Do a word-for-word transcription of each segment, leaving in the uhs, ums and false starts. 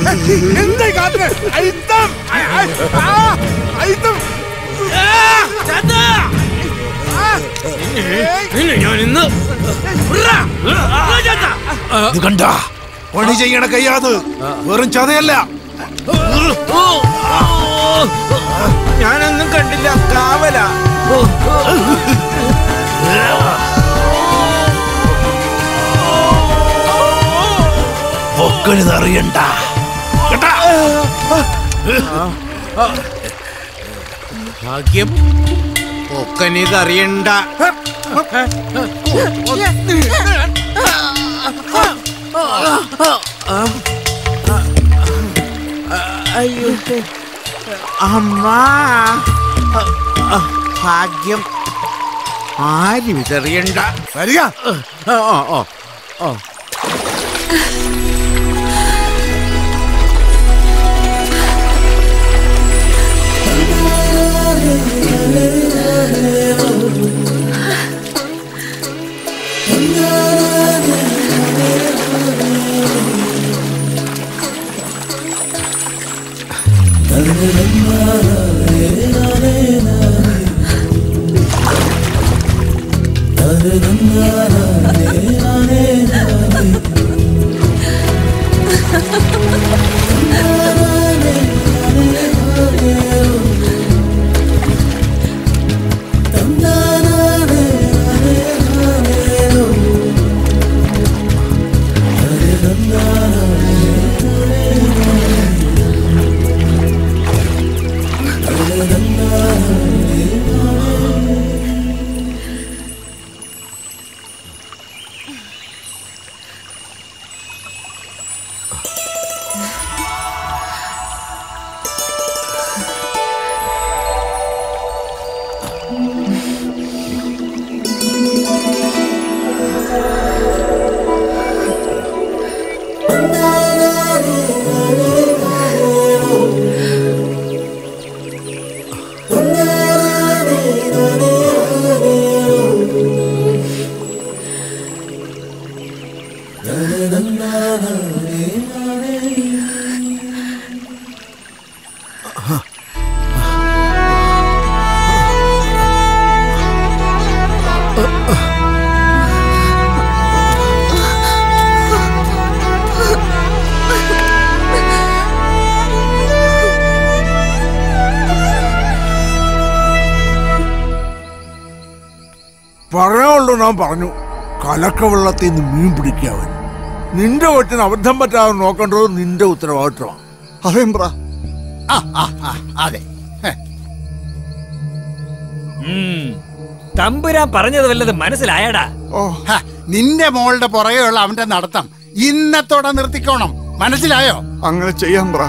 എന്തായി കാത്തിന് അയിത്തം അയിത്തം ഞാൻ ഇന്ന് കണ്ട പണി ചെയ്യണ കയ്യാത് വെറും ചതയല്ല. ഞാനൊന്നും കണ്ടില്ല, കാവല. പൊക്കണിതറിയണ്ട ഭാഗ്യം പൊക്കനിതറിയണ്ട. അയ്യോ അമ്മ, ഭാഗ്യം ആരും ഇതറിയണ്ട. വരിക. ഓ ഓ ഓ പറയാനുള്ളൂ. ഞാൻ പറഞ്ഞു കലക്കവെള്ളത്തിൽ നിന്ന് മീൻ പിടിക്കാവൻ. നിന്റെ കൊച്ചിന് അബദ്ധം പറ്റാതെ നോക്കേണ്ടത് നിന്റെ ഉത്തരവാദിത്വമാണ്. അതേമ്പ്ര. അതെ, തമ്പുരാൻ പറഞ്ഞത് വല്ലത് മനസ്സിലായടാ? നിന്റെ മോളുടെ പുറകെയുള്ള അവന്റെ നടത്തം ഇന്നത്തോടെ നിർത്തിക്കോണം, മനസ്സിലായോ? അങ്ങനെ ചെയ്യാൻ പറ.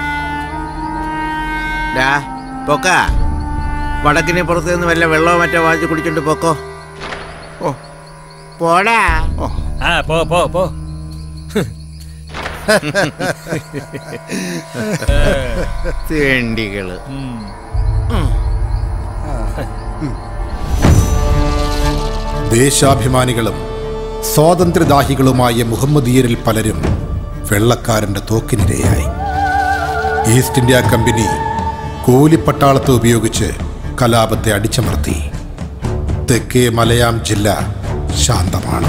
പൊക്ക വടക്കിനെ പുറത്തു നിന്ന് വല്ല വെള്ളമോ മറ്റോ വാങ്ങിച്ച് കുടിച്ചോണ്ട് പോക്കോ. ഓ പോടാ. ആ പോ പോ പോ. തേണ്ടികള്. ദേശാഭിമാനികളും സ്വാതന്ത്ര്യദാഹികളുമായ മുഹമ്മദീയരിൽ പലരും വെള്ളക്കാരന്റെ തോക്കിനിരയായി. ഈസ്റ്റ് ഇന്ത്യ കമ്പനി കൂലിപ്പട്ടാളത്തെ ഉപയോഗിച്ച് കലാപത്തെ അടിച്ചമർത്തി. തെക്കേ മലയാം ജില്ല ശാന്തമാണ്.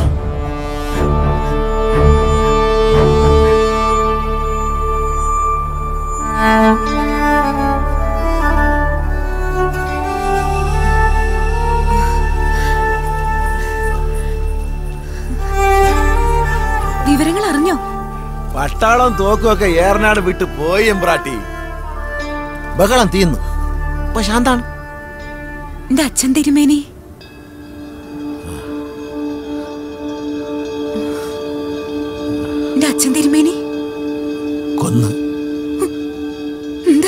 വിവരങ്ങൾ അറിഞ്ഞോ? പട്ടാളം തോക്കുമൊക്കെ ഏറനാട് വിട്ട് പോയി എമ്പ്രാട്ടി. ബഹളം തീർന്നു, ഇപ്പൊ ശാന്താണ്. എന്റെ അച്ഛൻ തിരുമേനി എന്റെ അച്ഛൻ തിരുമേനി കൊന്ന്. എന്താ?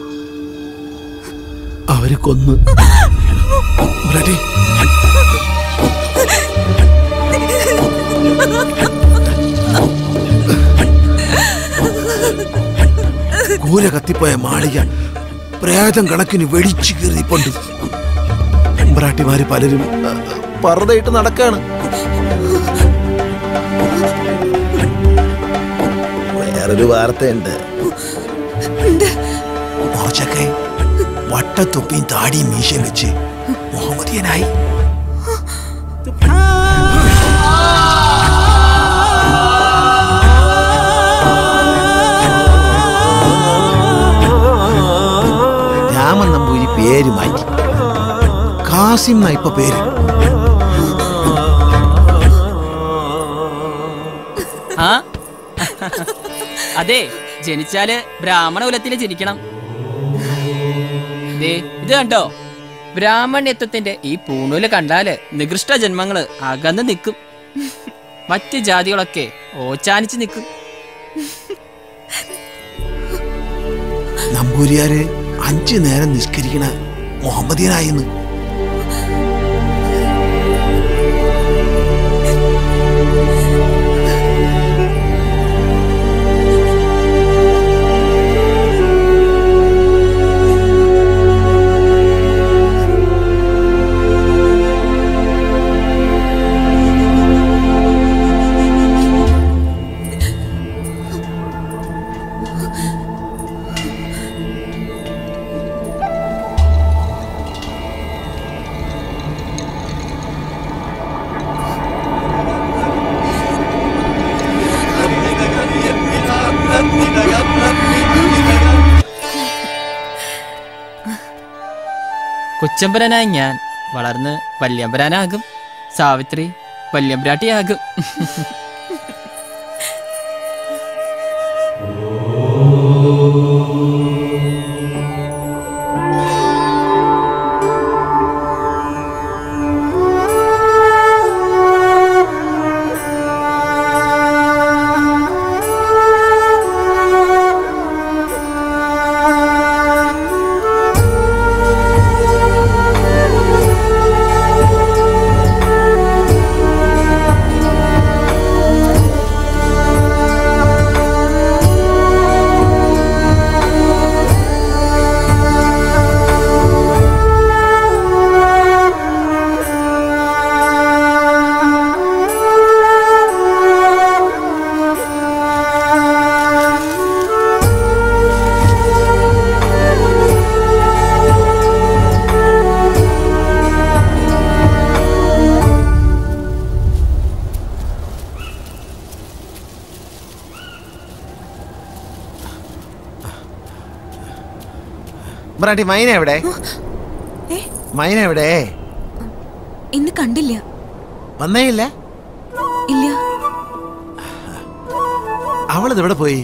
അവര് കൊന്ന്. കൂര കത്തിപ്പോയ മാളികാൻ പ്രേതം കണക്കിന് വെടിച്ചു കീറിപ്പോണ്ട്. എമ്പ്രാട്ടിമാര് പലരും പർദ്ദയിട്ട് നടക്കാണ്. വേറൊരു വാർത്തയുണ്ട്. കുറച്ചൊക്കെ വട്ടത്തൊപ്പിയും താടിയും മീശയും വെച്ച് മുഹമ്മദിയനായി. രാമൻ നമ്പൂരി പേര് മാറ്റി, കാസിം എന്നാ ഇപ്പൊ പേര്. ആ അതെ, ജനിച്ചാല് ബ്രാഹ്മണ കുലത്തില് ജനിക്കണം. ദേ ഇത് കണ്ടോ, ബ്രാഹ്മണ്യത്വത്തിന്റെ ഈ പൂണൂല് കണ്ടാല് നികൃഷ്ട ജന്മങ്ങള് അകന്ന് നിൽക്കും. മറ്റ് ജാതികളൊക്കെ ഓച്ചാനിച്ച് നിൽക്കും. നമ്പൂരിയാര് അഞ്ചു നേരം നിസ്കരിക്കണ മുഹമ്മദിയനായിന്ന്. കൊച്ചമ്പരനായ ഞാൻ വളർന്ന് വല്യമ്പരാനാകും, സാവിത്രി വല്യമ്പ്രാട്ടിയാകും. ബ്രാട്ടി, മൈന എവിടെ? മൈന എവിടെ? ഇന്ന് കണ്ടില്ല. വന്നേ ഇല്ല? ഇല്ല. അവളിത് എവിടെ പോയി?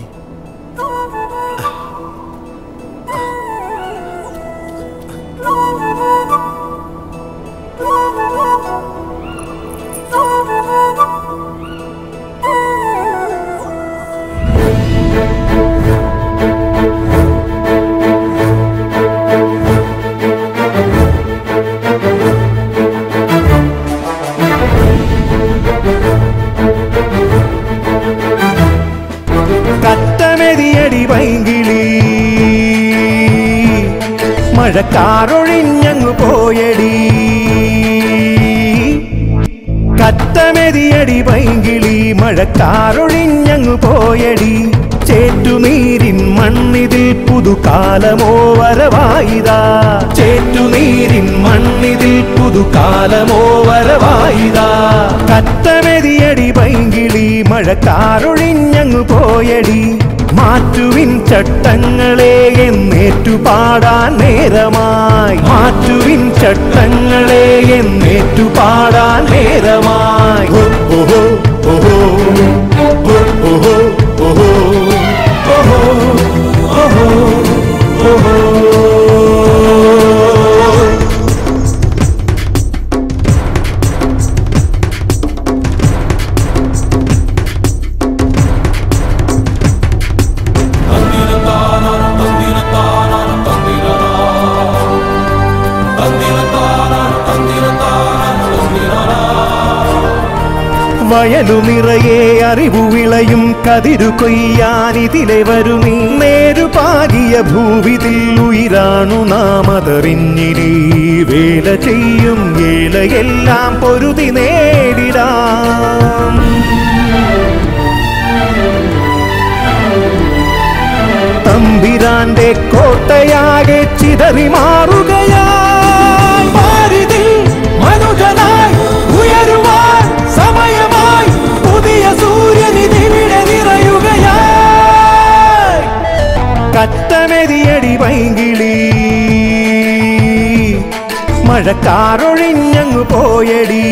മഴക്കാറൊഴിഞ്ഞങ്ങു പോയടി, കത്തമെതിയടി പൈങ്കിളി, മഴക്കാറൊഴിഞ്ഞങ്ങു പോയടി. ചേറ്റുനീരിൻ മണ്ണിതിൽ പുതുകാലമോ വരവായിതാ, ചേറ്റുനീരിൻ മണ്ണിതിൽ പുതുകാലമോ വരവായിതാ. കത്തമെതിയടി പൈങ്കിളി, മഴക്കാറൊഴിഞ്ഞങ്ങു പോയടി. മാറ്റുവിൻ ചട്ടങ്ങളെ എന്നേറ്റുപാടാൻ നേരമായി, മാറ്റുവിൻ ചട്ടങ്ങളെ എന്നേറ്റുപാടാൻ നേരമായി. ഓഹോ ഓഹോ ഓഹോ ഓഹോ ഓഹോ ഓഹോ ഓഹോ. വയലു നിറയെ അറിവു വിളയും കതിരു കൊയ്യാനിതിലെ വരു നീ. നേരുപാകിയ ഭൂവിതിൽ ഉയരാണു നാമതറിഞ്ഞിനി. വേല ചെയ്യും വേലയെല്ലാം പൊരുതി നേടിടാം. തമ്പിരാന്റെ കോട്ടയാകെ ചിതറി മാറുകയായി. ഭാരതിൽ മനുജനായി ഉയരുവാൻ സമയമായി പുതിയ സൂര്യനിധിവിടെ നിറയുകയായി. കറ്റമെതിയടി പൈങ്കിളി മഴക്കാറൊഴിഞ്ഞങ്ങു പോയടി.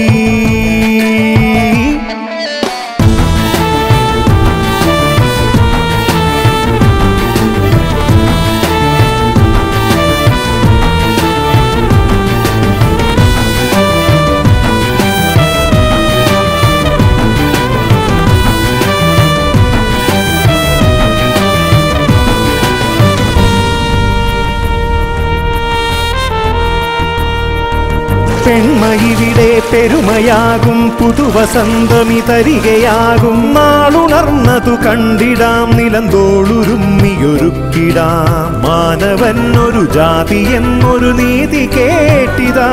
പെൺമയിവിടെ പെരുമയാകും പുതുവസന്തമി തരികയാകും. നാളുണർന്നതു കണ്ടിടാം നിലന്തോളുരുമ്മിയൊരുക്കിടാം. മാനവൻ ഒരു ജാതി എന്നൊരു നീതി കേട്ടിതാ.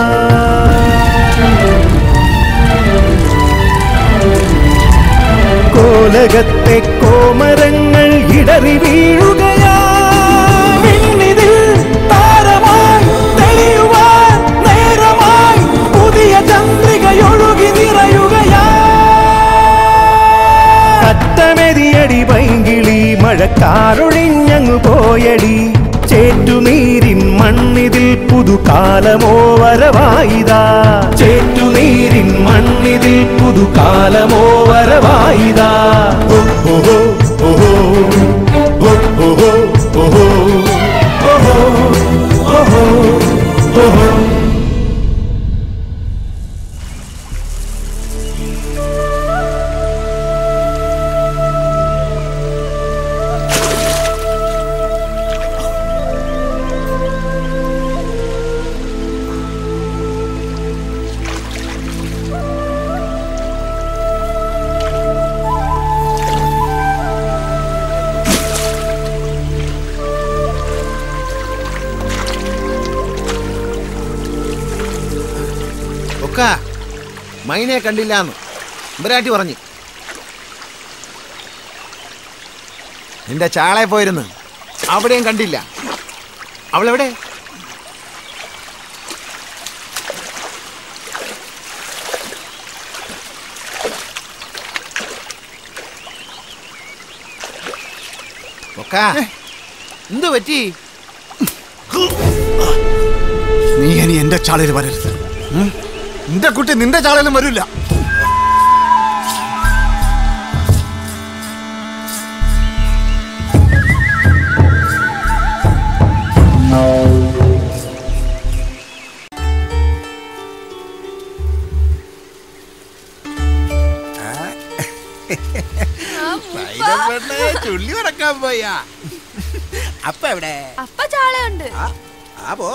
കോലകത്തെ കോമരങ്ങൾ ഇടറി വീഴുകയാ. വിണ്ണിതിൽ താരമായി തെളിയുവാൻ നേരമായി പുതിയ ചന്ദ്രികയൊഴുകി നിറയുകയാ. കറ്റമെതിയടി പൈങ്കിളി മഴക്കാറൊഴിഞ്ഞങ്ങു പോയടി. ചേറ്റുനീരിൻ മണ്ണിതിൽ പുതുകാലമോ വരവായിതാ. ചേറ്റുനീരിൻ മണ്ണിതിൽ പുതുകാലമോ വരവായിതാ. ഓഹോ ഓഹോ ഓഹോ ഓഹോ ഓഹോ ഓഹോ ഓഹോ. മൈനെ കണ്ടില്ലാന്ന് ഇമ്പരാട്ടി പറഞ്ഞു. നിന്റെ ചാളെ പോയിരുന്നു, അവിടെയും കണ്ടില്ല. അവളെവിടെ? എന്തു പറ്റി? നീ ഇനി എന്റെ ചാളയിൽ വരരുത്. നിന്റെ കുട്ടി നിന്റെ ചാളയിലും വരില്ല. ചുള്ളി ഉറക്കാൻ പോയാ? അപ്പ എവിടെ? അപ്പ ചാളയുണ്ട്. ആ പോ.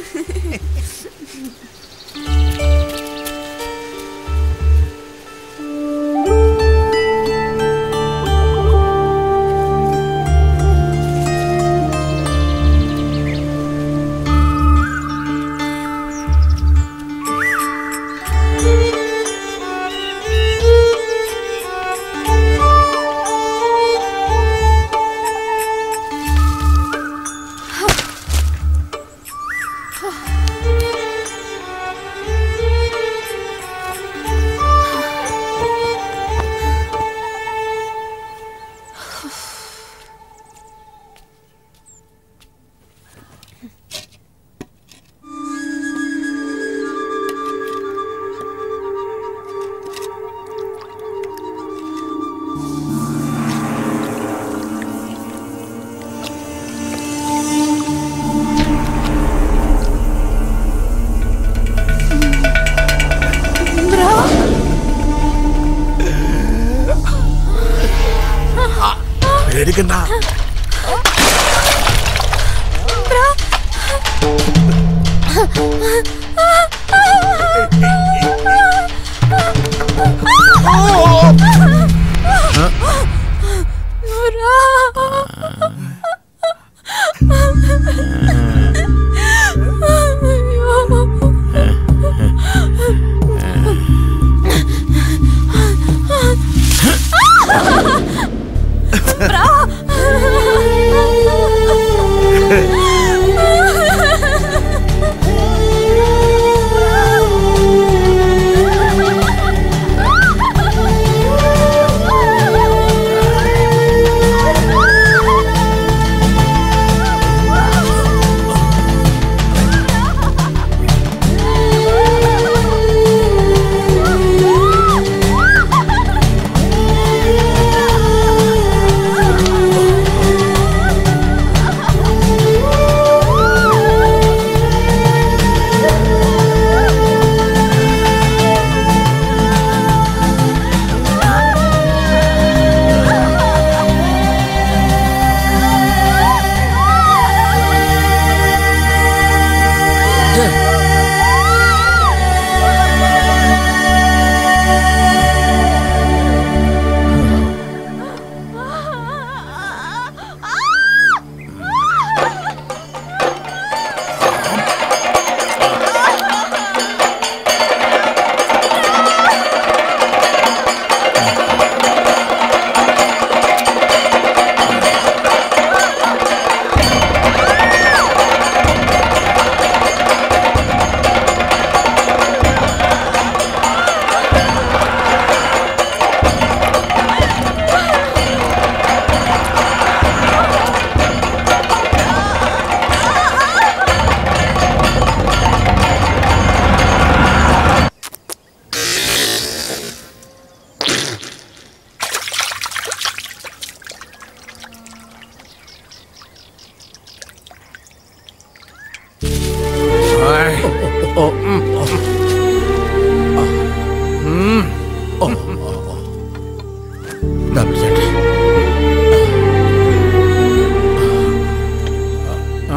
പേടിക്കണ്ട. ഓ ഉം, ഓ. ഉം. ഓ, ഓ, ഓ. ദാ പിടിച്ചോട്ടെ. ആ.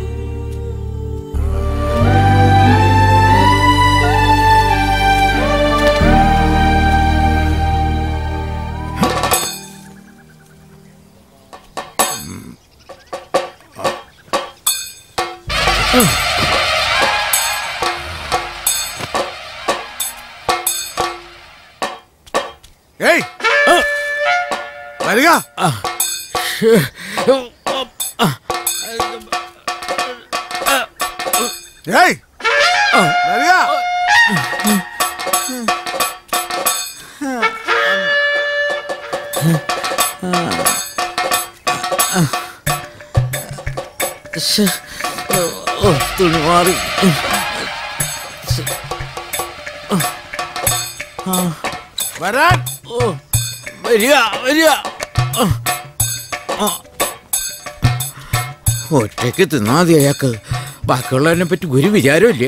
ഏയ് വരിക. ഏയ് വരിക. തുണി മാറി. വരാൻ. ഓ വരിക വരിക. ഒറ്റയ്ക്ക് തിന്നാതി അയാൾക്ക്. ബാക്കിയുള്ളതിനെ പറ്റി ഒരു വിചാരമില്ല.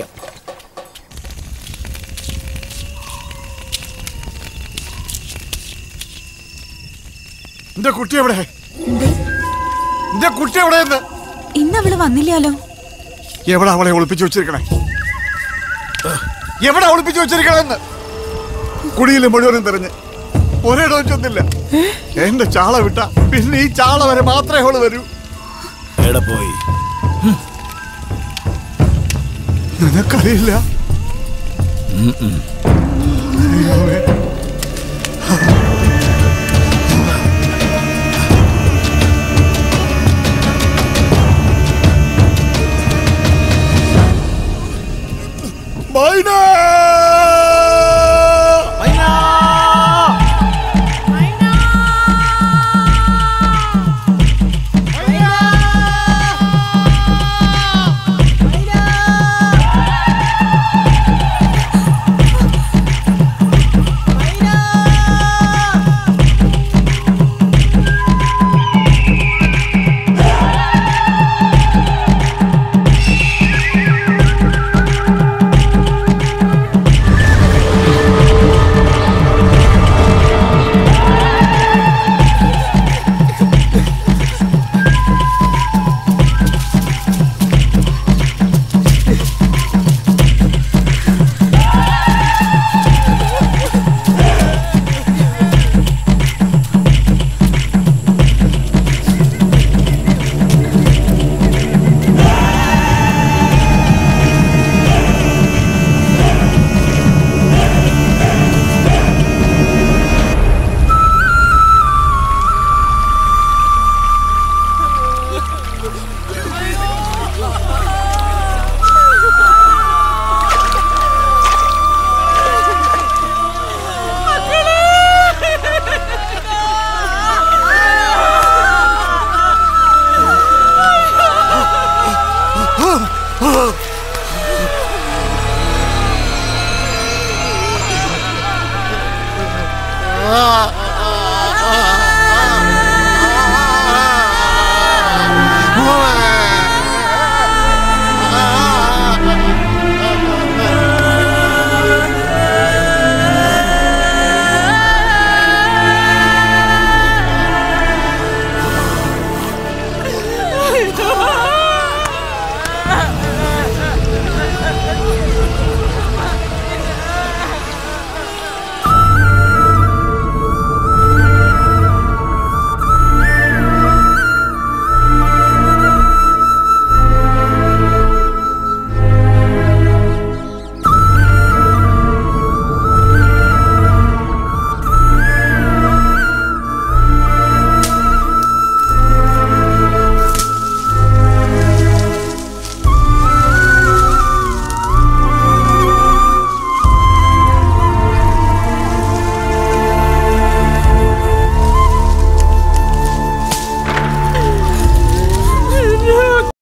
എന്റെ കുട്ടി എവിടെ? എന്റെ കുട്ടി എവിടെയെന്ന്? ഇന്ന് അവള് വന്നില്ലാലോ. എവിടെ അവളെ ഒളിപ്പിച്ചു വെച്ചിരിക്കണേ? എവിടെ ഒളിപ്പിച്ചു വെച്ചിരിക്കണെന്ന് കുടിയിലും മുഴുവനും തെരഞ്ഞ് ഒരിടവും ചെന്നില്ല. എന്റെ ചാള വിട്ട പിന്നെ ഈ ചാള വരെ മാത്രമേ അവള് വരൂ. എവിടെ പോയി? നിനക്കറിയില്ല? ഉം ഉം. അയ്യോ.